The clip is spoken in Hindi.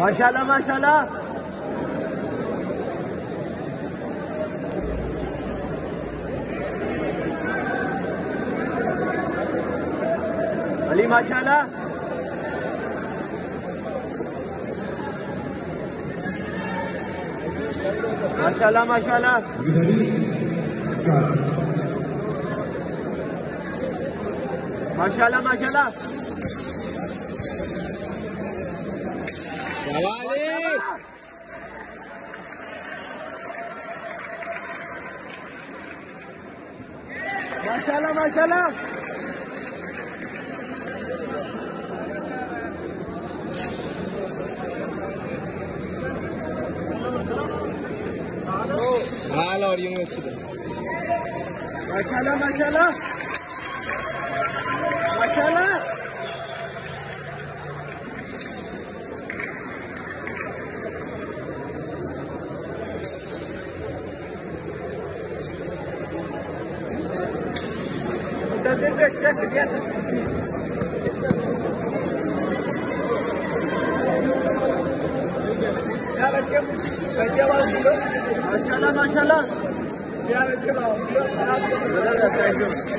माशाल्लाह माशाल्लाह। अली माशाल्लाह। माशाल्लाह माशाल्लाह। माशाल्लाह माशाल्लाह। माशाल्लाह माशाल्लाह। हाल और यूनिवर्सिटी माशाल्लाह माशाल्लाह माशाल्लाह। माशाल्लाह माशाल्लाह।